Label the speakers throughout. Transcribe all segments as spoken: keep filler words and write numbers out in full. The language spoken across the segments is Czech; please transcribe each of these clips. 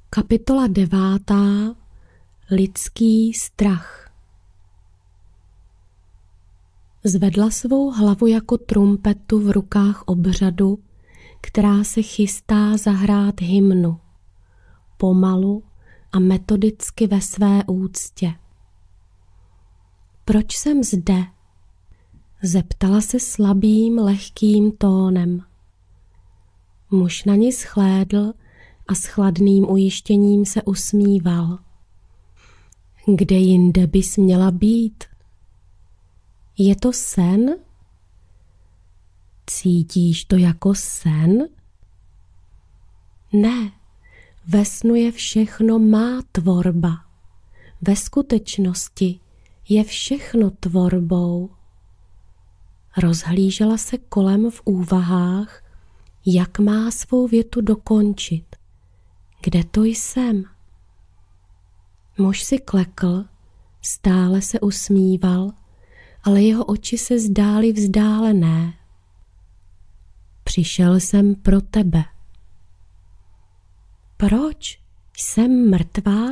Speaker 1: Kapitola devátá. Lidský strach. Zvedla svou hlavu jako trumpetu v rukách obřadu, která se chystá zahrát hymnu. Pomalu a metodicky ve své úctě. Proč jsem zde? Zeptala se slabým, lehkým tónem. Muž na ní shlédl a s chladným ujištěním se usmíval. Kde jinde bys měla být? Je to sen? Cítíš to jako sen? Ne, ve snu je všechno má tvorba. Ve skutečnosti je všechno tvorbou. Rozhlížela se kolem v úvahách, jak má svou větu dokončit. Kde to jsem? Muž si klekl, stále se usmíval, ale jeho oči se zdály vzdálené. Přišel jsem pro tebe. Proč? Jsem mrtvá?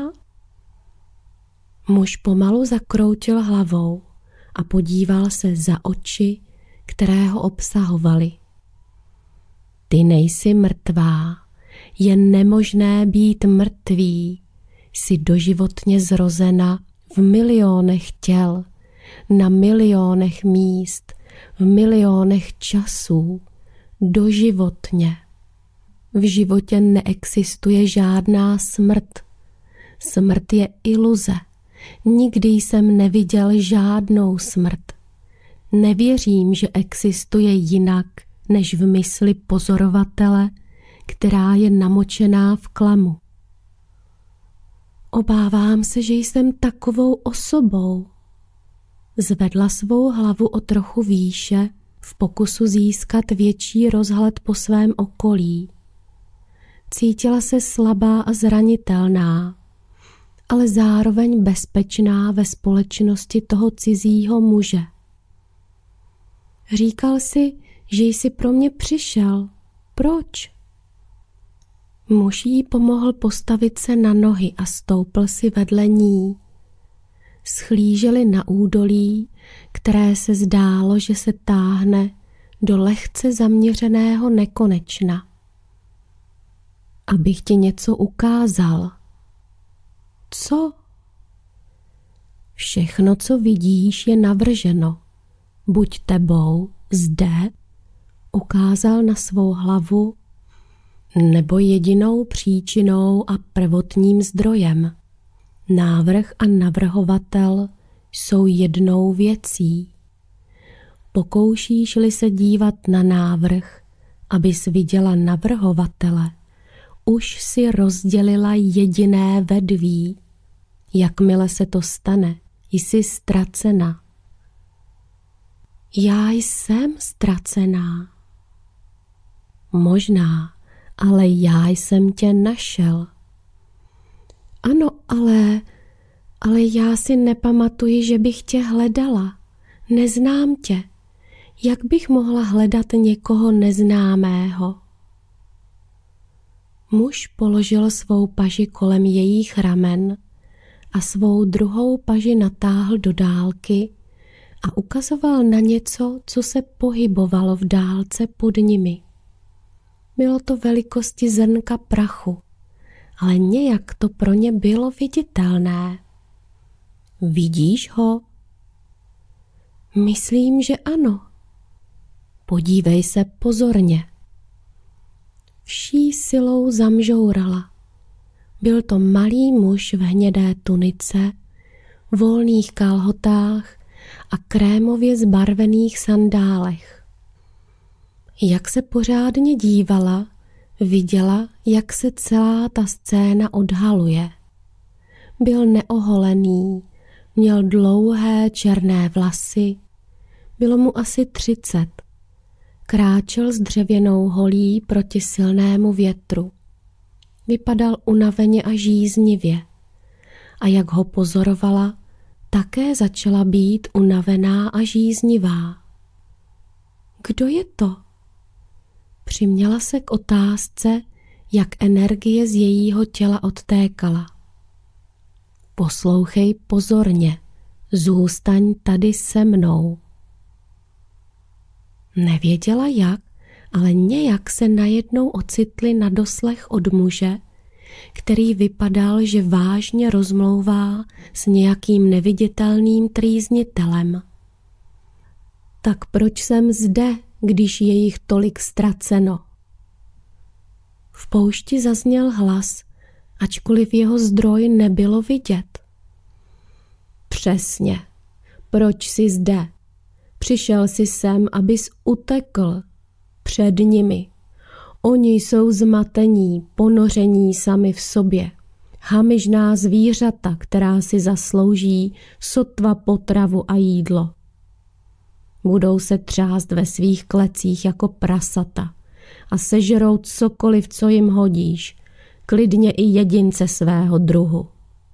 Speaker 1: Muž pomalu zakroutil hlavou a podíval se za oči, které ho obsahovaly. Ty nejsi mrtvá, je nemožné být mrtvý. Jsi doživotně zrozena v milionech těl, na milionech míst, v milionech časů, doživotně. V životě neexistuje žádná smrt. Smrt je iluze. Nikdy jsem neviděl žádnou smrt. Nevěřím, že existuje jinak, než v mysli pozorovatele, která je namočená v klamu. Obávám se, že jsem takovou osobou. Zvedla svou hlavu o trochu výše v pokusu získat větší rozhled po svém okolí. Cítila se slabá a zranitelná, ale zároveň bezpečná ve společnosti toho cizího muže. Říkal si, že jsi pro mě přišel. Proč? Muž jí pomohl postavit se na nohy a stoupl si vedle ní. Schlíželi na údolí, které se zdálo, že se táhne do lehce zaměřeného nekonečna. Abych ti něco ukázal. Co? Všechno, co vidíš, je navrženo. Buď tebou zde, ukázal na svou hlavu, nebo jedinou příčinou a prvotním zdrojem. Návrh a navrhovatel jsou jednou věcí. Pokoušíš-li se dívat na návrh, abys viděla navrhovatele, už si rozdělila jediné vedví. Jakmile se to stane, jsi ztracena. Já jsem ztracená. Možná, ale já jsem tě našel. Ano, ale, ale já si nepamatuji, že bych tě hledala. Neznám tě. Jak bych mohla hledat někoho neznámého? Muž položil svou paži kolem jejích ramen a svou druhou paži natáhl do dálky a ukazoval na něco, co se pohybovalo v dálce pod nimi. Bylo to velikosti zrnka prachu, ale nějak to pro ně bylo viditelné. Vidíš ho? Myslím, že ano. Podívej se pozorně. Vší silou zamžourala. Byl to malý muž v hnědé tunice, volných kalhotách a krémově zbarvených sandálech. Jak se pořádně dívala, viděla, jak se celá ta scéna odhaluje. Byl neoholený, měl dlouhé černé vlasy, bylo mu asi třicet. Kráčel s dřevěnou holí proti silnému větru. Vypadal unaveně a žíznivě a jak ho pozorovala, také začala být unavená a žíznivá. Kdo je to? Přiměla se k otázce, jak energie z jejího těla odtékala. Poslouchej pozorně, zůstaň tady se mnou. Nevěděla jak, ale nějak se najednou ocitli na doslech od muže, který vypadal, že vážně rozmlouvá s nějakým neviditelným trýznitelem. Tak proč jsem zde, když je jich tolik ztraceno? V poušti zazněl hlas, ačkoliv jeho zdroj nebylo vidět. Přesně, proč jsi zde? Přišel jsi sem, abys utekl před nimi. Oni jsou zmatení, ponoření sami v sobě. Hamižná zvířata, která si zaslouží sotva potravu a jídlo. Budou se třást ve svých klecích jako prasata a sežerou cokoliv, co jim hodíš, klidně i jedince svého druhu.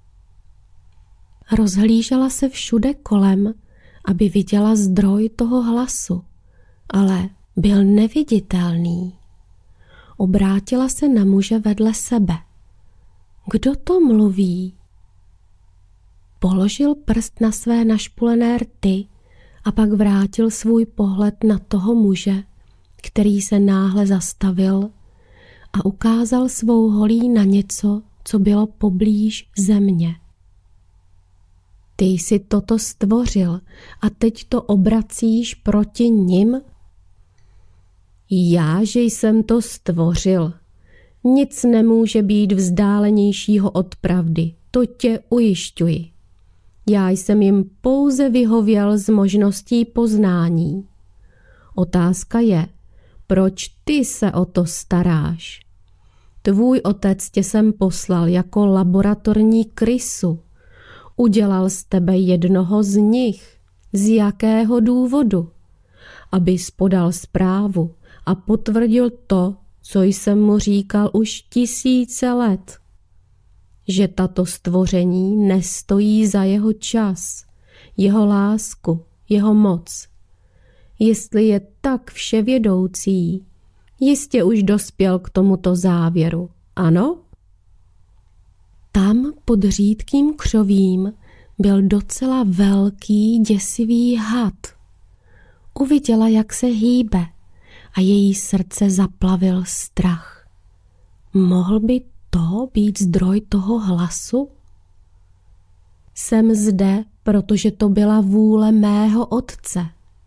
Speaker 1: Rozhlížela se všude kolem, aby viděla zdroj toho hlasu, ale byl neviditelný. Obrátila se na muže vedle sebe. Kdo to mluví? Položil prst na své našpulené rty a pak vrátil svůj pohled na toho muže, který se náhle zastavil a ukázal svou holí na něco, co bylo poblíž země. Ty jsi toto stvořil a teď to obracíš proti nim? Já, že jsem to stvořil. Nic nemůže být vzdálenějšího od pravdy, to tě ujišťuji. Já jsem jim pouze vyhověl z možností poznání. Otázka je, proč ty se o to staráš? Tvůj otec tě sem poslal jako laboratorní krysu. Udělal z tebe jednoho z nich. Z jakého důvodu? Abys podal zprávu a potvrdil to, co jsem mu říkal už tisíce let. Že tato stvoření nestojí za jeho čas, jeho lásku, jeho moc. Jestli je tak vševědoucí, jistě už dospěl k tomuto závěru, ano? Tam pod řídkým křovím byl docela velký děsivý had. Uviděla, jak se hýbe a její srdce zaplavil strach. Mohl by to být zdroj toho hlasu? Jsem zde, protože to byla vůle mého otce.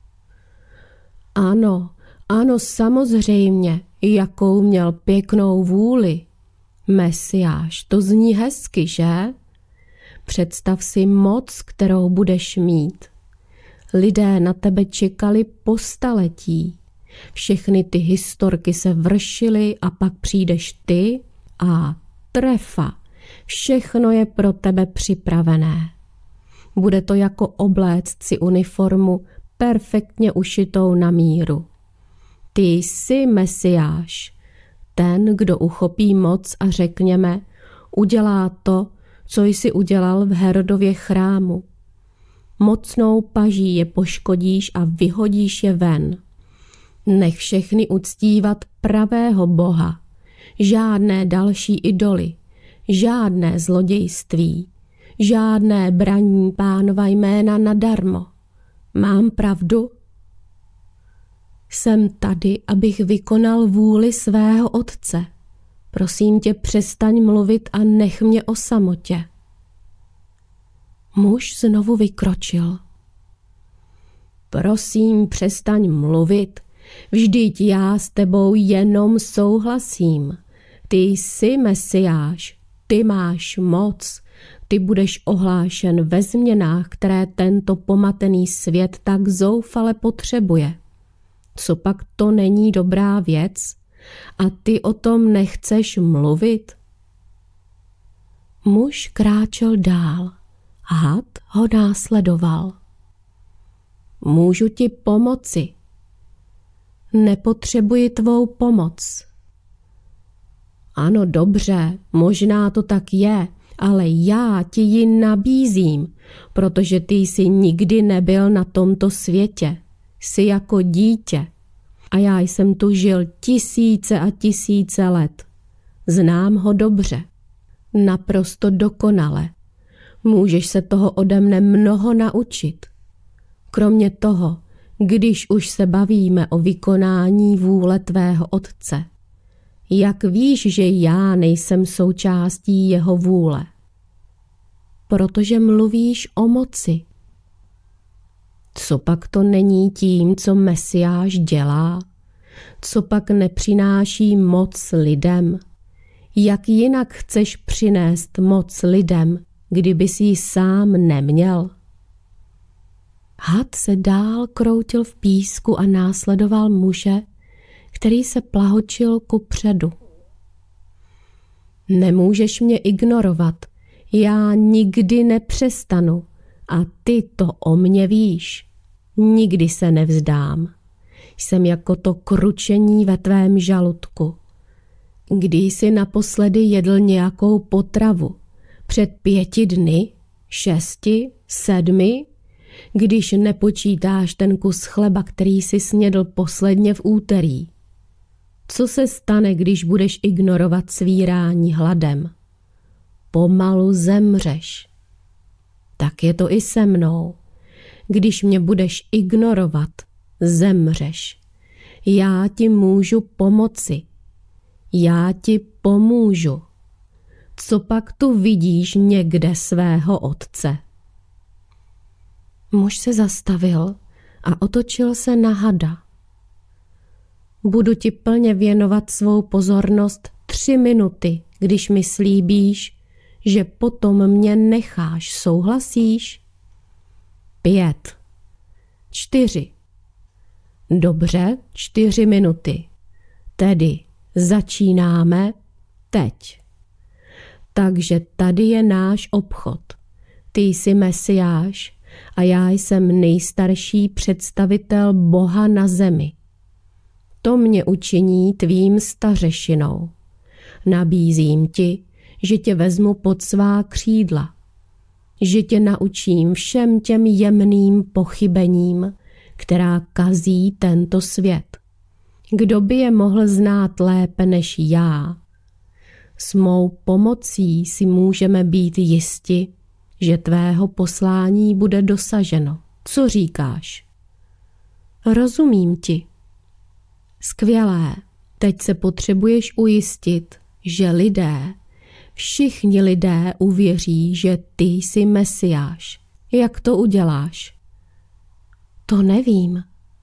Speaker 1: Ano, ano, samozřejmě, jakou měl pěknou vůli. Mesiáš, to zní hezky, že? Představ si moc, kterou budeš mít. Lidé na tebe čekali po staletí. Všechny ty historky se vršily a pak přijdeš ty a trefa. Všechno je pro tebe připravené. Bude to jako obléct si uniformu perfektně ušitou na míru. Ty jsi Mesiáš, ten, kdo uchopí moc a řekněme, udělá to, co jsi udělal v Herodově chrámu. Mocnou paží je poškodíš a vyhodíš je ven. Nech všechny uctívat pravého Boha. Žádné další idoly, žádné zlodějství, žádné braní Pánova jména nadarmo. Mám pravdu? Jsem tady, abych vykonal vůli svého otce. Prosím tě, přestaň mluvit a nech mě o samotě. Muž znovu vykročil. Prosím, přestaň mluvit. Vždyť já s tebou jenom souhlasím. Ty jsi Mesiáš, ty máš moc, ty budeš ohlášen ve změnách, které tento pomatený svět tak zoufale potřebuje. Co pak to není dobrá věc? A ty o tom nechceš mluvit? Muž kráčel dál. Had ho následoval. Můžu ti pomoci. Nepotřebuji tvou pomoc. Ano, dobře, možná to tak je, ale já ti ji nabízím, protože ty jsi nikdy nebyl na tomto světě. Jsi jako dítě a já jsem tu žil tisíce a tisíce let. Znám ho dobře. Naprosto dokonale. Můžeš se toho ode mne mnoho naučit. Kromě toho, když už se bavíme o vykonání vůle tvého otce, jak víš, že já nejsem součástí jeho vůle? Protože mluvíš o moci. Co pak to není tím, co Mesiáš dělá? Co pak nepřináší moc lidem? Jak jinak chceš přinést moc lidem, kdyby si ji sám neměl? Had se dál kroutil v písku a následoval muže, který se plahočil kupředu. Nemůžeš mě ignorovat, já nikdy nepřestanu a ty to o mně víš. Nikdy se nevzdám. Jsem jako to kručení ve tvém žaludku. Kdy jsi naposledy jedl nějakou potravu? Před pěti dny? Šesti? Sedmi? Když nepočítáš ten kus chleba, který jsi snědl posledně v úterý. Co se stane, když budeš ignorovat svírání hladem? Pomalu zemřeš. Tak je to i se mnou. Když mě budeš ignorovat, zemřeš. Já ti můžu pomoci. Já ti pomůžu. Co pak tu vidíš někde svého otce? Muž se zastavil a otočil se na hada. Budu ti plně věnovat svou pozornost tři minuty, když mi slíbíš, že potom mě necháš, souhlasíš? Pět. Čtyři. Dobře, čtyři minuty. Tedy začínáme teď. Takže tady je náš obchod. Ty jsi Mesiáš a já jsem nejstarší představitel Boha na zemi. To mě učiní tvým stařešinou. Nabízím ti, že tě vezmu pod svá křídla, že tě naučím všem těm jemným pochybením, která kazí tento svět. Kdo by je mohl znát lépe než já? S mou pomocí si můžeme být jisti, že tvého poslání bude dosaženo. Co říkáš? Rozumím ti. Skvělé, teď se potřebuješ ujistit, že lidé, všichni lidé uvěří, že ty jsi Mesiáš. Jak to uděláš? To nevím.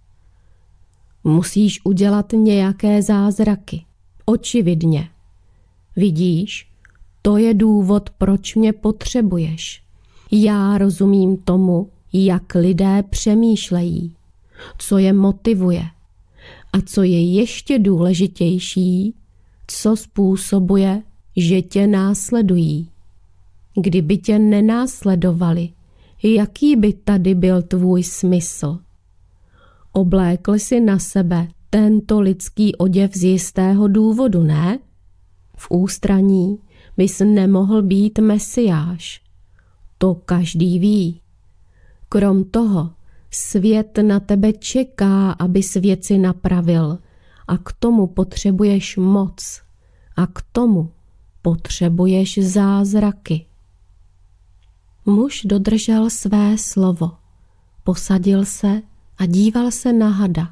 Speaker 1: Musíš udělat nějaké zázraky. Očividně. Vidíš, to je důvod, proč mě potřebuješ. Já rozumím tomu, jak lidé přemýšlejí, co je motivuje a co je ještě důležitější, co způsobuje, že tě následují. Kdyby tě nenásledovali, jaký by tady byl tvůj smysl? Oblékl si na sebe tento lidský oděv z jistého důvodu, ne? V ústraní bys nemohl být Mesiáš. To každý ví. Krom toho, svět na tebe čeká, abys věci napravil a k tomu potřebuješ moc a k tomu potřebuješ zázraky. Muž dodržel své slovo, posadil se a díval se na hada.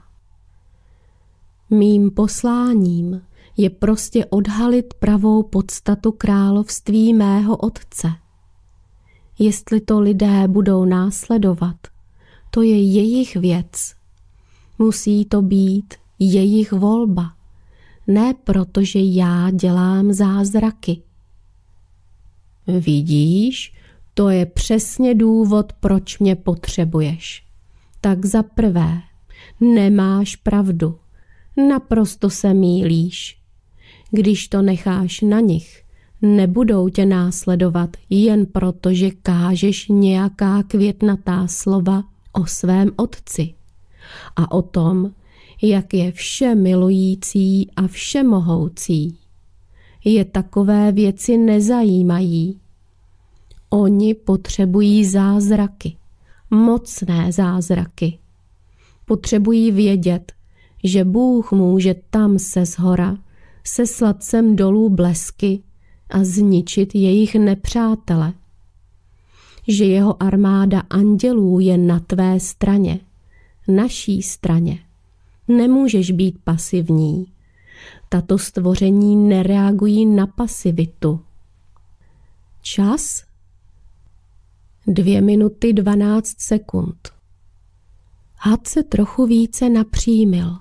Speaker 1: Mým posláním je prostě odhalit pravou podstatu království mého otce. Jestli to lidé budou následovat, to je jejich věc. Musí to být jejich volba, ne protože já dělám zázraky. Vidíš, to je přesně důvod, proč mě potřebuješ. Tak za prvé, nemáš pravdu, naprosto se mýlíš. Když to necháš na nich, nebudou tě následovat jen proto, že kážeš nějaká květnatá slova o svém otci a o tom, jak je všemilující a všemohoucí. Je takové věci nezajímají. Oni potřebují zázraky, mocné zázraky. Potřebují vědět, že Bůh může tam se zhora seslat sem dolů blesky a zničit jejich nepřátele. Že jeho armáda andělů je na tvé straně, naší straně. Nemůžeš být pasivní. Tato stvoření nereagují na pasivitu. Čas? Dvě minuty dvanáct sekund. Had se trochu více napřímil.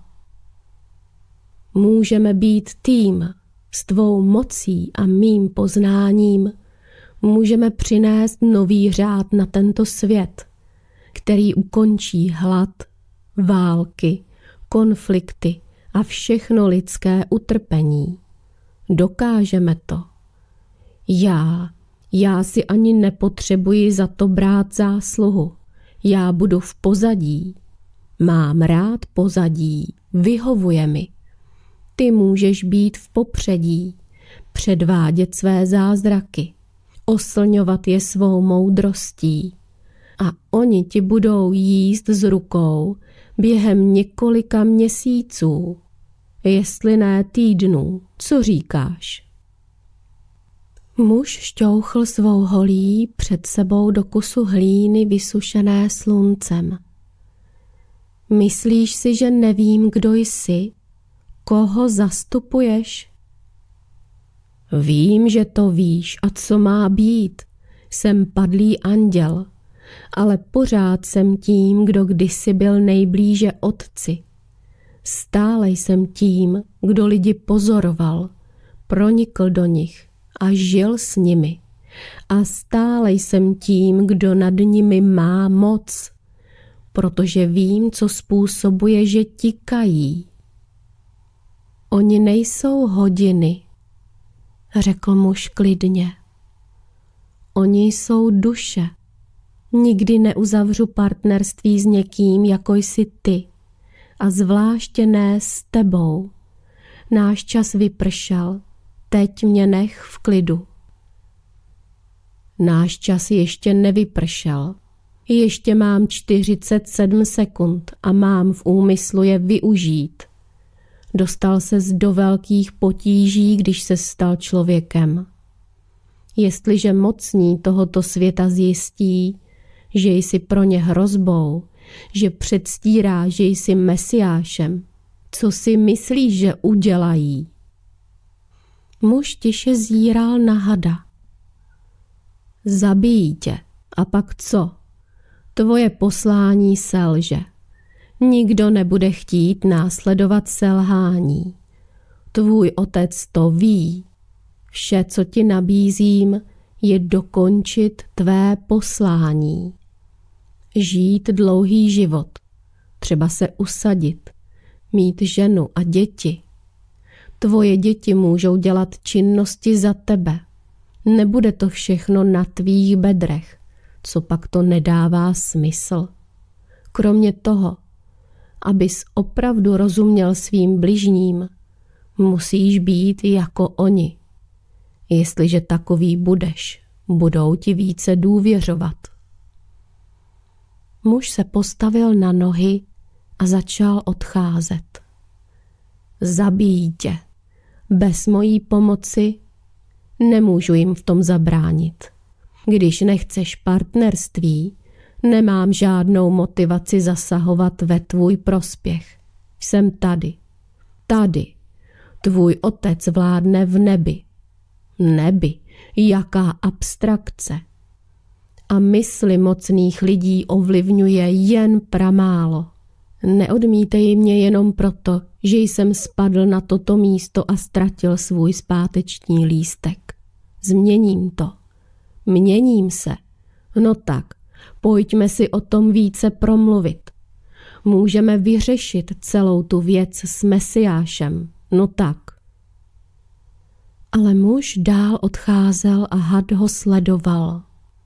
Speaker 1: Můžeme být tým. S tvou mocí a mým poznáním můžeme přinést nový řád na tento svět, který ukončí hlad, války, konflikty a všechno lidské utrpení. Dokážeme to. Já, já si ani nepotřebuji za to brát zásluhu. Já budu v pozadí. Mám rád pozadí, vyhovuje mi. Ty můžeš být v popředí, předvádět své zázraky, oslňovat je svou moudrostí a oni ti budou jíst z rukou během několika měsíců, jestli ne týdnů. Co říkáš? Muž šťouchl svou holí před sebou do kusu hlíny vysušené sluncem. Myslíš si, že nevím, kdo jsi? Koho zastupuješ? Vím, že to víš a co má být. Jsem padlý anděl, ale pořád jsem tím, kdo kdysi byl nejblíže otci. Stále jsem tím, kdo lidi pozoroval, pronikl do nich a žil s nimi. A stále jsem tím, kdo nad nimi má moc, protože vím, co způsobuje, že tikají. Oni nejsou hodiny, řekl muž klidně. Oni jsou duše. Nikdy neuzavřu partnerství s někým, jako jsi ty, a zvláště ne s tebou. Náš čas vypršel, teď mě nech v klidu. Náš čas ještě nevypršel. Ještě mám čtyřicet sedm sekund a mám v úmyslu je využít. Dostal ses do velkých potíží, když se stal člověkem. Jestliže mocní tohoto světa zjistí, že jsi pro ně hrozbou, že předstírá, že jsi mesiášem, co si myslíš, že udělají? Muž tiše zíral na hada. Zabijí tě. A pak co? Tvoje poslání selže. Nikdo nebude chtít následovat selhání. Tvůj otec to ví. Vše, co ti nabízím, je dokončit tvé poslání. Žít dlouhý život, třeba se usadit, mít ženu a děti. Tvoje děti můžou dělat činnosti za tebe. Nebude to všechno na tvých bedrech, co pak to nedává smysl. Kromě toho, abys opravdu rozuměl svým bližním, musíš být jako oni. Jestliže takový budeš, budou ti více důvěřovat. Muž se postavil na nohy a začal odcházet. Zabijí tě. Bez mojí pomoci nemůžu jim v tom zabránit. Když nechceš partnerství, nemám žádnou motivaci zasahovat ve tvůj prospěch. Jsem tady. Tady. Tvůj otec vládne v nebi. Nebi, jaká abstrakce. A mysli mocných lidí ovlivňuje jen pramálo. Neodmítej mě jenom proto, že jsem spadl na toto místo a ztratil svůj zpáteční lístek. Změním to. Měním se. No tak, pojďme si o tom více promluvit. Můžeme vyřešit celou tu věc s Mesiášem. No tak. Ale muž dál odcházel a had ho sledoval.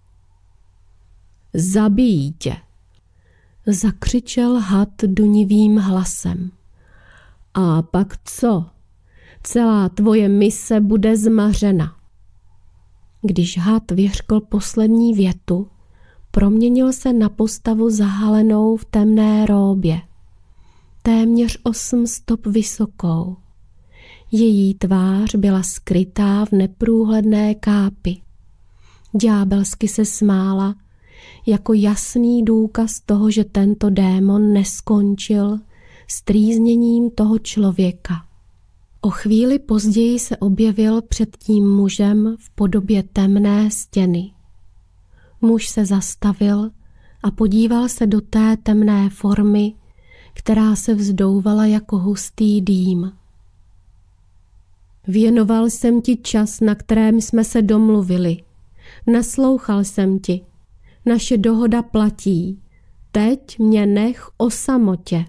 Speaker 1: Zabijí tě, zakřičel had dunivým hlasem. A pak co? Celá tvoje mise bude zmařena. Když had vyřkl poslední větu, proměnil se na postavu zahalenou v temné róbě, téměř osm stop vysokou. Její tvář byla skrytá v neprůhledné kápi. Ďábelsky se smála, jako jasný důkaz toho, že tento démon neskončil strýzněním toho člověka. O chvíli později se objevil před tím mužem v podobě temné stěny. Muž se zastavil a podíval se do té temné formy, která se vzdouvala jako hustý dým. Věnoval jsem ti čas, na kterém jsme se domluvili. Naslouchal jsem ti. Naše dohoda platí. Teď mě nech o samotě.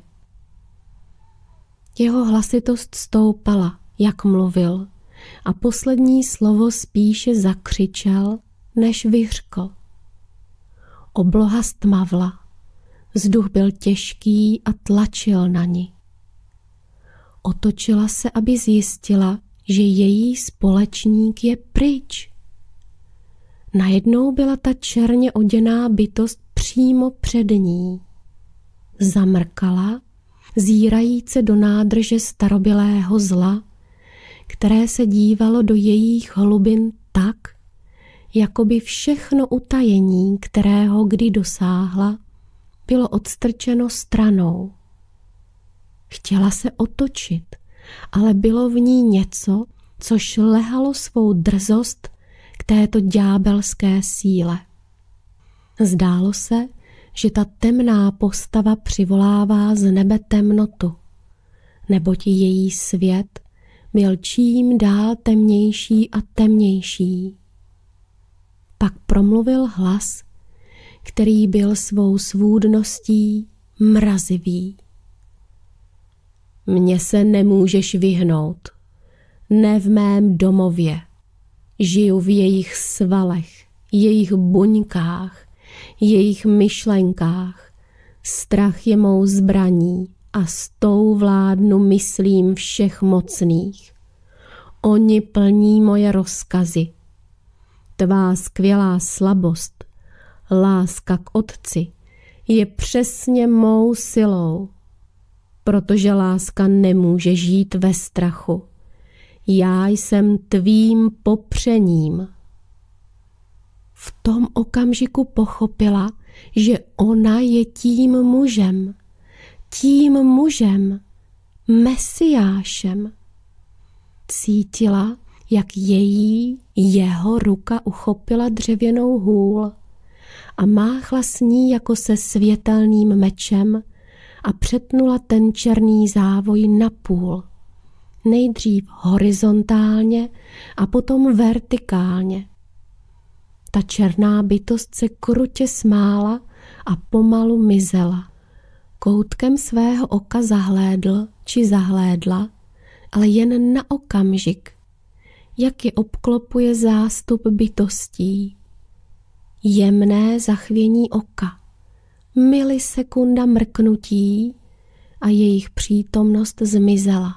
Speaker 1: Jeho hlasitost stoupala, jak mluvil, a poslední slovo spíše zakřičel, než vyřkl. Obloha stmavla, vzduch byl těžký a tlačil na ni. Otočila se, aby zjistila, že její společník je pryč. Najednou byla ta černě oděná bytost přímo před ní. Zamrkala, zírajíce do nádrže starobylého zla, které se dívalo do jejích hlubin tak, jako by všechno utajení, kterého kdy dosáhla, bylo odstrčeno stranou. Chtěla se otočit, ale bylo v ní něco, co šlehalo svou drzost k této ďábelské síle. Zdálo se, že ta temná postava přivolává z nebe temnotu, neboť její svět byl čím dál temnější a temnější. Pak promluvil hlas, který byl svou svůdností mrazivý. Mně se nemůžeš vyhnout, ne v mém domově. Žiju v jejich svalech, jejich buňkách, jejich myšlenkách. Strach je mou zbraní a s tou vládnu myslím všech mocných. Oni plní moje rozkazy. Tvá skvělá slabost, láska k Otci, je přesně mou silou, protože láska nemůže žít ve strachu. Já jsem tvým popřením. V tom okamžiku pochopila, že ona je tím mužem, tím mužem, Mesiášem. Cítila, jak její, jeho ruka uchopila dřevěnou hůl a máchla s ní jako se světelným mečem a přetnula ten černý závoj na půl. Nejdřív horizontálně a potom vertikálně. Ta černá bytost se krutě smála a pomalu mizela. Koutkem svého oka zahlédl či zahlédla, ale jen na okamžik, jak je obklopuje zástup bytostí. Jemné zachvění oka, milisekunda mrknutí a jejich přítomnost zmizela.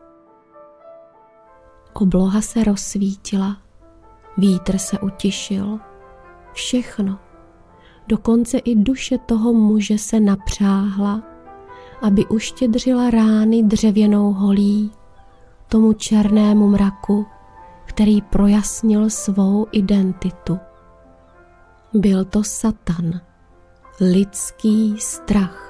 Speaker 1: Obloha se rozsvítila, vítr se utišil, všechno, dokonce i duše toho muže se napřáhla, aby uštědřila rány dřevěnou holí tomu černému mraku, který projasnil svou identitu. Byl to Satan, lidský strach.